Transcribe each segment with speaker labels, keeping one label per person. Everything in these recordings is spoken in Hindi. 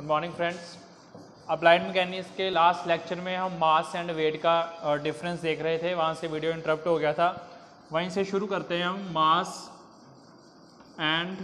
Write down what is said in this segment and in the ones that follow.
Speaker 1: Good morning friends. Applied mechanics के लास्ट लेक्चर में हम मास एंड वेट का डिफरेंस देख रहे थे, वहाँ से वीडियो इंटरप्ट हो गया था। वहीं से शुरू करते हैं हम। मास एंड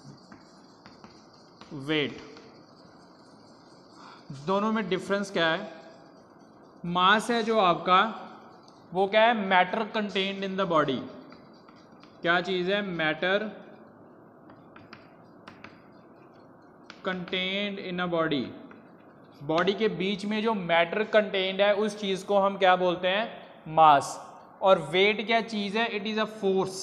Speaker 1: वेट दोनों में डिफरेंस क्या है? मास है जो आपका, वो क्या है? Matter contained in the body. क्या चीज़ है? Matter contained in a body. Body के बीच में जो मैटर कंटेन्ड है उस चीज़ को हम क्या बोलते हैं? मास। और वेट क्या चीज़ है? It is a force.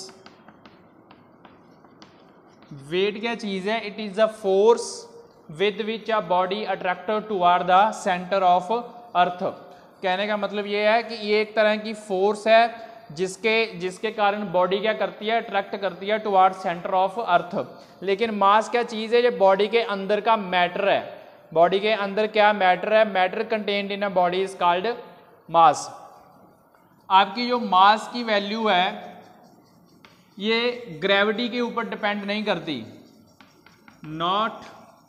Speaker 1: Weight क्या चीज़ है? It is a force with which a body attracted toward the centre of earth. कहने का मतलब ये है कि ये एक तरह की फोर्स है जिसके कारण बॉडी क्या करती है? अट्रैक्ट करती है टुवर्ड सेंटर ऑफ अर्थ। लेकिन मास क्या चीज़ है? ये बॉडी के अंदर का मैटर है। बॉडी के अंदर क्या मैटर है? Matter contained in a body is called mass. आपकी जो मास की वैल्यू है ये ग्रेविटी के ऊपर डिपेंड नहीं करती, नॉट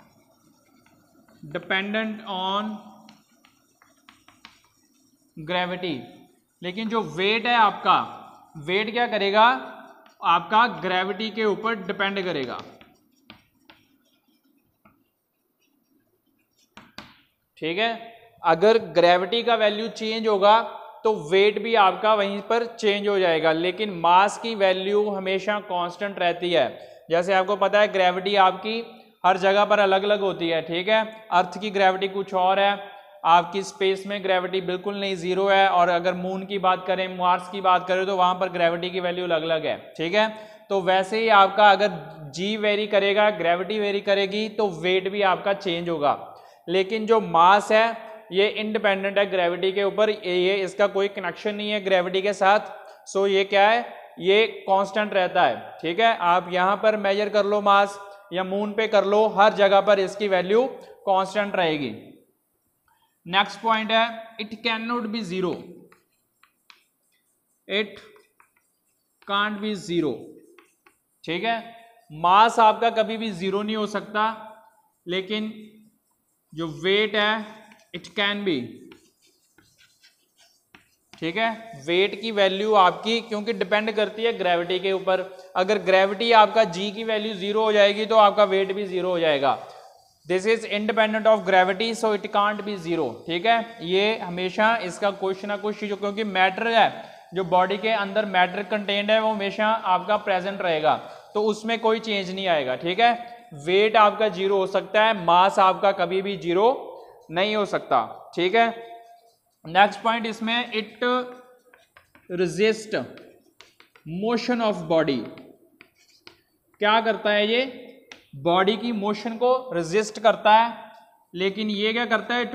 Speaker 1: डिपेंडेंट ऑन ग्रेविटी। लेकिन जो वेट है आपका, वेट क्या करेगा? आपका ग्रेविटी के ऊपर डिपेंड करेगा। ठीक है, अगर ग्रेविटी का वैल्यू चेंज होगा तो वेट भी आपका वहीं पर चेंज हो जाएगा। लेकिन मास की वैल्यू हमेशा कांस्टेंट रहती है। जैसे आपको पता है ग्रेविटी आपकी हर जगह पर अलग अलग होती है। ठीक है, अर्थ की ग्रेविटी कुछ और है, आपकी स्पेस में ग्रेविटी बिल्कुल नहीं, जीरो है। और अगर मून की बात करें, मार्स की बात करें, तो वहां पर ग्रेविटी की वैल्यू अलग अलग है। ठीक है, तो वैसे ही आपका अगर जी वेरी करेगा, ग्रेविटी वेरी करेगी, तो वेट भी आपका चेंज होगा। लेकिन जो मास है ये इंडिपेंडेंट है ग्रेविटी के ऊपर, ये इसका कोई कनेक्शन नहीं है ग्रेविटी के साथ। सो ये क्या है? ये कांस्टेंट रहता है। ठीक है, आप यहां पर मेजर कर लो मास या मून पे कर लो, हर जगह पर इसकी वैल्यू कांस्टेंट रहेगी। नेक्स्ट पॉइंट है, it can not be zero. It can't be zero. ठीक है, मास आपका कभी भी जीरो नहीं हो सकता, लेकिन जो वेट है इट कैन बी। ठीक है, वेट की वैल्यू आपकी क्योंकि डिपेंड करती है ग्रेविटी के ऊपर। अगर ग्रेविटी आपका जी की वैल्यू जीरो हो जाएगी तो आपका वेट भी जीरो हो जाएगा। This is independent of gravity, so it can't be zero. ठीक है, ये हमेशा इसका कुछ ना कुछ, क्योंकि मैटर है जो बॉडी के अंदर मैटर कंटेन्ड है वो हमेशा आपका प्रेजेंट रहेगा, तो उसमें कोई चेंज नहीं आएगा। ठीक है, वेट आपका जीरो हो सकता है, मास आपका कभी भी जीरो नहीं हो सकता। ठीक है, नेक्स्ट पॉइंट इसमें, it resist motion of body. क्या करता है ये? बॉडी की मोशन को रेजिस्ट करता है, लेकिन ये क्या करता है?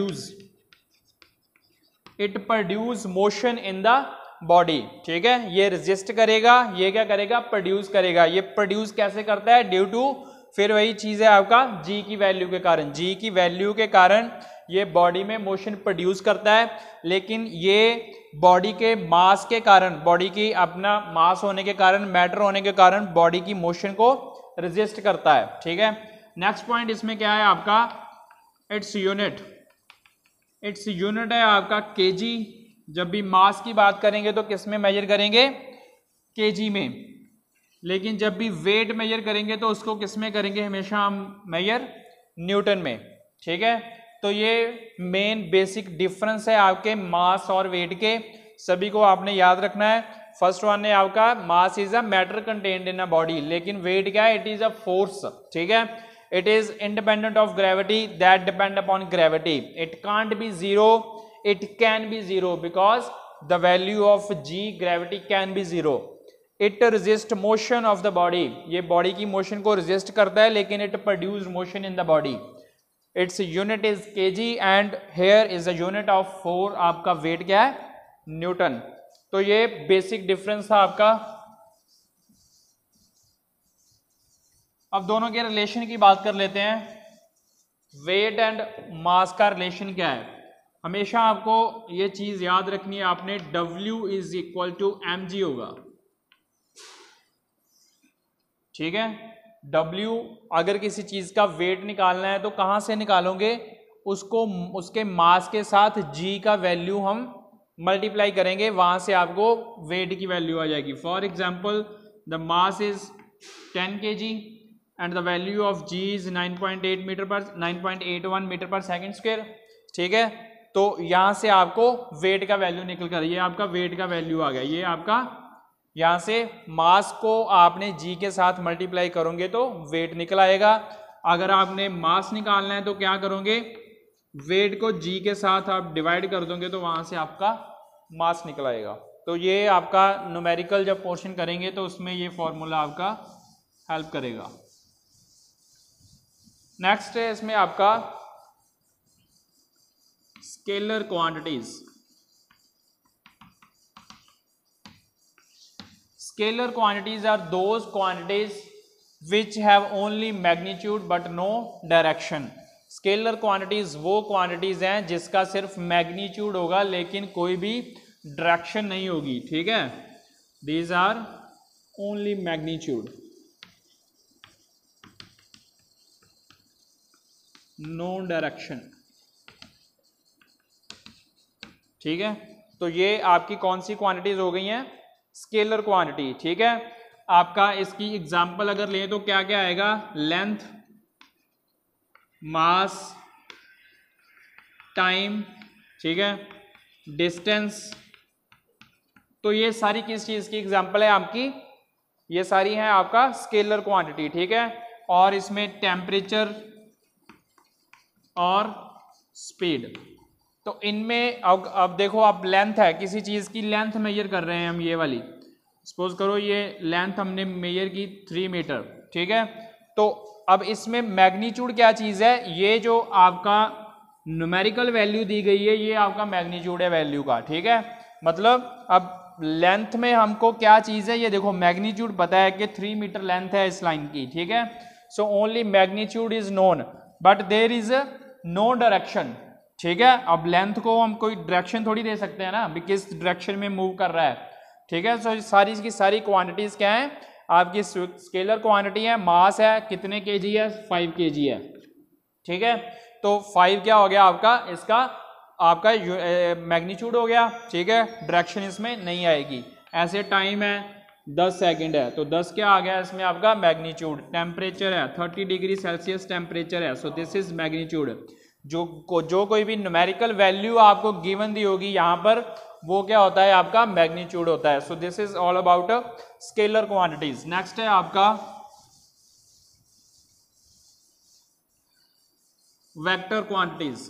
Speaker 1: It produce motion in the body. ठीक है, ये रेजिस्ट करेगा, ये क्या करेगा? प्रोड्यूस करेगा। ये प्रोड्यूस कैसे करता है? ड्यू टू, फिर वही चीज है आपका जी की वैल्यू के कारण। जी की वैल्यू के कारण ये बॉडी में मोशन प्रोड्यूस करता है, लेकिन ये बॉडी के मास के कारण, बॉडी की अपना मास होने के कारण, मैटर होने के कारण बॉडी की मोशन को रेजिस्ट करता है। ठीक है, नेक्स्ट पॉइंट इसमें क्या है आपका? इट्स यूनिट है आपका केजी। जब भी मास की बात करेंगे तो किस में मेजर करेंगे? केजी में। लेकिन जब भी वेट मेजर करेंगे तो उसको किस में करेंगे? हमेशा हम मेजर न्यूटन में। ठीक है, तो ये मेन बेसिक डिफरेंस है आपके मास और वेट के, सभी को आपने याद रखना है। फर्स्ट वन है आपका, mass is a matter contained in a body, लेकिन वेट क्या है? It is a force. ठीक है, it is independent of gravity, that depend upon gravity. It can't be zero, it can be zero, because the value of g gravity can be zero. It resist motion of the body, ये बॉडी की मोशन को रेजिस्ट करता है, लेकिन it produce motion in the body. Its unit is kg and here is a unit of force. आपका वेट क्या है? न्यूटन। तो ये बेसिक डिफरेंस था आपका। अब दोनों के रिलेशन की बात कर लेते हैं। वेट एंड मास का रिलेशन क्या है? हमेशा आपको ये चीज याद रखनी है आपने, W is equal to mg होगा। ठीक है, W अगर किसी चीज़ का वेट निकालना है तो कहाँ से निकालोगे, उसको उसके मास के साथ G का वैल्यू हम मल्टीप्लाई करेंगे, वहाँ से आपको वेट की वैल्यू आ जाएगी। For example the mass is 10 kg and the value of G is 9.81 metre per second square. ठीक है, तो यहाँ से आपको वेट का वैल्यू निकल कर, ये आपका वेट का वैल्यू आ गया। ये आपका यहाँ से मास को आपने G के साथ मल्टीप्लाई करोगे तो वेट निकल आएगा। अगर आपने मास निकालना है तो क्या करोगे, वेट को G के साथ आप डिवाइड कर दोगे तो वहाँ से आपका मास निकल आएगा। तो ये आपका न्यूमेरिकल जब पोर्शन करेंगे तो उसमें ये फॉर्मूला आपका हेल्प करेगा। नेक्स्ट है इसमें आपका scalar quantities. Scalar quantities are those quantities which have only magnitude but no direction. Scalar quantities वो quantities हैं जिसका सिर्फ magnitude होगा लेकिन कोई भी direction नहीं होगी। ठीक है, these are only magnitude, no direction। ठीक है, तो ये आपकी कौन सी क्वांटिटीज हो गई हैं, स्केलर क्वांटिटी। ठीक है, आपका इसकी एग्जांपल अगर लें तो क्या क्या आएगा, लेंथ, मास, टाइम, ठीक है, डिस्टेंस। तो ये सारी किस चीज की एग्जांपल है आपकी, ये सारी है आपका स्केलर क्वांटिटी। ठीक है, और इसमें टेम्परेचर और स्पीड। तो इनमें अब देखो, आप लेंथ है, किसी चीज़ की लेंथ मेजर कर रहे हैं हम, ये वाली सपोज करो ये लेंथ हमने मेजर की 3 मीटर। ठीक है, तो अब इसमें मैग्नीट्यूड क्या चीज़ है, ये जो आपका न्यूमेरिकल वैल्यू दी गई है ये आपका मैग्नीट्यूड है वैल्यू का। ठीक है, मतलब अब लेंथ में हमको क्या चीज़ है, ये देखो मैग्नीट्यूड पता है कि 3 मीटर लेंथ है इस लाइन की। ठीक है, so only magnitude is known but there is no direction. ठीक है, अब लेंथ को हम कोई डायरेक्शन थोड़ी दे सकते हैं ना, अभी किस डायरेक्शन में मूव कर रहा है। ठीक है, सो सारी की सारी क्वांटिटीज क्या है आपकी स्केलर क्वांटिटी है। मास है कितने केजी है, 5 kg है। ठीक है, तो 5 क्या हो गया आपका, इसका आपका मैग्नीट्यूड हो गया। ठीक है, डायरेक्शन इसमें नहीं आएगी। ऐसे टाइम है 10 सेकेंड है, तो 10 क्या आ गया इसमें आपका मैग्नीट्यूड। टेम्परेचर है 30 डिग्री सेल्सियस टेम्परेचर है, सो दिस इज मैग्नीट्यूड। जो कोई भी न्यूमेरिकल वैल्यू आपको गिवन दी होगी यहाँ पर, वो क्या होता है आपका मैग्नीट्यूड होता है। So this is all about scalar quantities. Next है आपका vector quantities.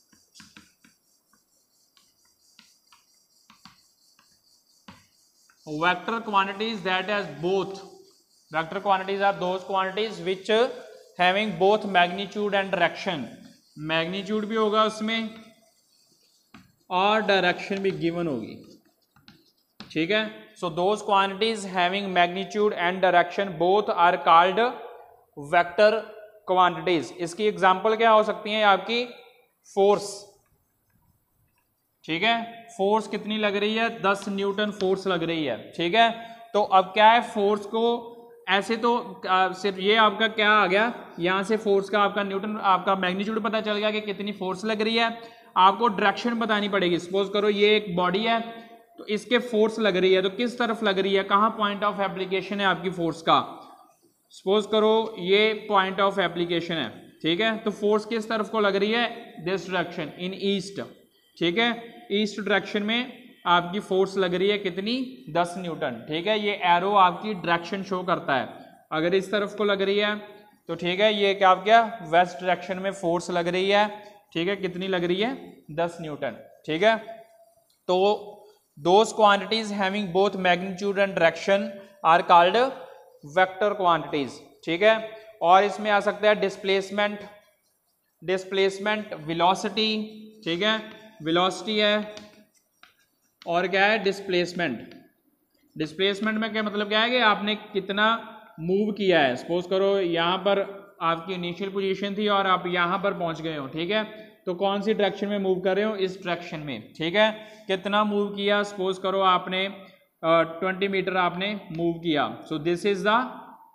Speaker 1: Vector quantities that has both, vector quantities are those quantities which having both magnitude and direction। Magnitude भी होगा उसमें और डायरेक्शन भी गिवन होगी। ठीक है, so those quantities having magnitude and direction both are called vector quantities. इसकी एग्जांपल क्या हो सकती है आपकी, फोर्स। ठीक है, फोर्स कितनी लग रही है, 10 न्यूटन फोर्स लग रही है। ठीक है, तो अब क्या है, फोर्स को ऐसे तो सिर्फ ये आपका क्या आ गया, यहाँ से फोर्स का आपका न्यूटन, आपका मैग्नीट्यूड पता चल गया कि कितनी फोर्स लग रही है। आपको डायरेक्शन बतानी पड़ेगी। सपोज करो ये एक बॉडी है, तो इसके फोर्स लग रही है, तो किस तरफ लग रही है, कहाँ पॉइंट ऑफ एप्लीकेशन है आपकी फोर्स का। सपोज करो ये पॉइंट ऑफ एप्लीकेशन है। ठीक है, तो फोर्स किस तरफ को लग रही है, दिस डायरेक्शन, इन ईस्ट। ठीक है, ईस्ट डायरेक्शन में आपकी फोर्स लग रही है कितनी, 10 न्यूटन। ठीक है, ये एरो आपकी डायरेक्शन शो करता है। अगर इस तरफ को लग रही है तो ठीक है, ये क्या वेस्ट डायरेक्शन में फोर्स लग रही है। ठीक है, कितनी लग रही है, 10 न्यूटन। ठीक है, तो those quantities having both magnitude and direction are called vector quantities. ठीक है, और इसमें आ सकता है डिस्प्लेसमेंट, डिस्प्लेसमेंट, वेलोसिटी। ठीक है, वेलोसिटी है और क्या है, डिस्प्लेसमेंट। डिस्प्लेसमेंट में क्या मतलब क्या है कि आपने कितना मूव किया है। सपोज करो यहाँ पर आपकी इनिशियल पोजीशन थी और आप यहाँ पर पहुँच गए हो। ठीक है, तो कौन सी डायरेक्शन में मूव कर रहे हो, इस डायरेक्शन में। ठीक है, कितना मूव किया, सपोज करो आपने 20 मीटर आपने मूव किया। So this is the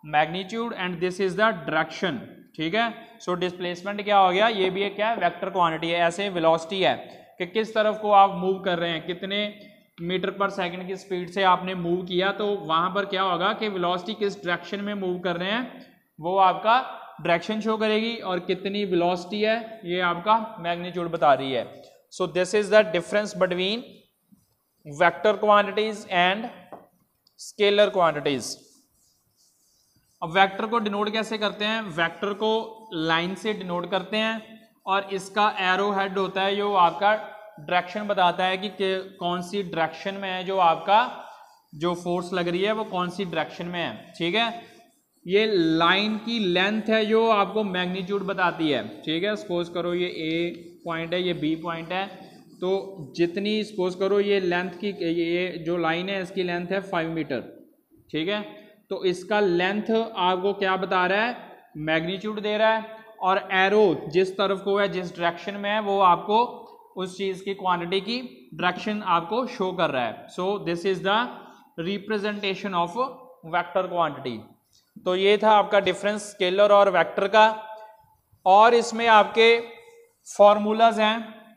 Speaker 1: magnitude and this is the direction, ठीक है। सो डिस्प्लेसमेंट क्या हो गया, ये भी एक क्या है, वेक्टर क्वांटिटी है। ऐसे वेलोसिटी है कि किस तरफ को आप मूव कर रहे हैं, कितने मीटर पर सेकंड की स्पीड से आपने मूव किया, तो वहां पर क्या होगा कि वेलोसिटी किस डायरेक्शन में मूव कर रहे हैं वो आपका डायरेक्शन शो करेगी, और कितनी वेलोसिटी है ये आपका मैग्नीट्यूड बता रही है। So this is the difference between vector quantities and scalar quantities. अब वेक्टर को डिनोट कैसे करते हैं, वेक्टर को लाइन से डिनोट करते हैं, और इसका एरो हेड होता है जो आपका डायरेक्शन बताता है कि कौन सी डायरेक्शन में है, जो आपका जो फोर्स लग रही है वो कौन सी डायरेक्शन में है, ठीक है। ये लाइन की लेंथ है जो आपको मैग्नीट्यूड बताती है, ठीक है। सपोज करो ये ए पॉइंट है, ये बी पॉइंट है, तो जितनी सपोज करो ये लेंथ की, ये जो लाइन है इसकी लेंथ है 5 मीटर, ठीक है। तो इसका लेंथ आपको क्या बता रहा है, मैग्नीट्यूड दे रहा है, और एरो जिस तरफ को है, जिस डायरेक्शन में है, वो आपको उस चीज की क्वांटिटी की डायरेक्शन आपको शो कर रहा है। So this is the representation of vector quantity. तो ये था आपका डिफरेंस स्केलर और वेक्टर का। और इसमें आपके फॉर्मूलाज हैं,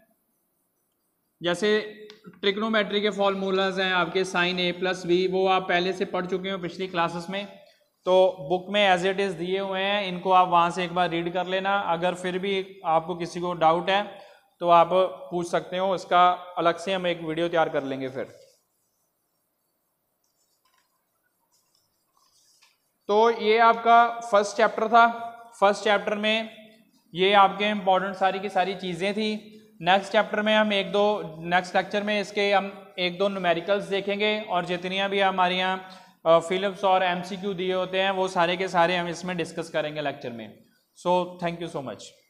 Speaker 1: जैसे ट्रिग्नोमेट्री के फॉर्मूलाज हैं आपके साइन ए प्लस बी, वो आप पहले से पढ़ चुके हो पिछली क्लासेस में, तो बुक में एज इट इज़ दिए हुए हैं, इनको आप वहाँ से एक बार रीड कर लेना। अगर फिर भी आपको किसी को डाउट है तो आप पूछ सकते हो, इसका अलग से हम एक वीडियो तैयार कर लेंगे फिर। तो ये आपका फर्स्ट चैप्टर था। फर्स्ट चैप्टर में ये आपके इम्पोर्टेंट सारी की सारी चीज़ें थी। नेक्स्ट चैप्टर में हम नेक्स्ट लेक्चर में इसके हम 1-2 न्यूमेरिकल्स देखेंगे, और जितनी भी हमारे यहाँ फिलिप्स और एमसीक्यू दिए होते हैं वो सारे के सारे हम इसमें डिस्कस करेंगे लेक्चर में। So thank you so much.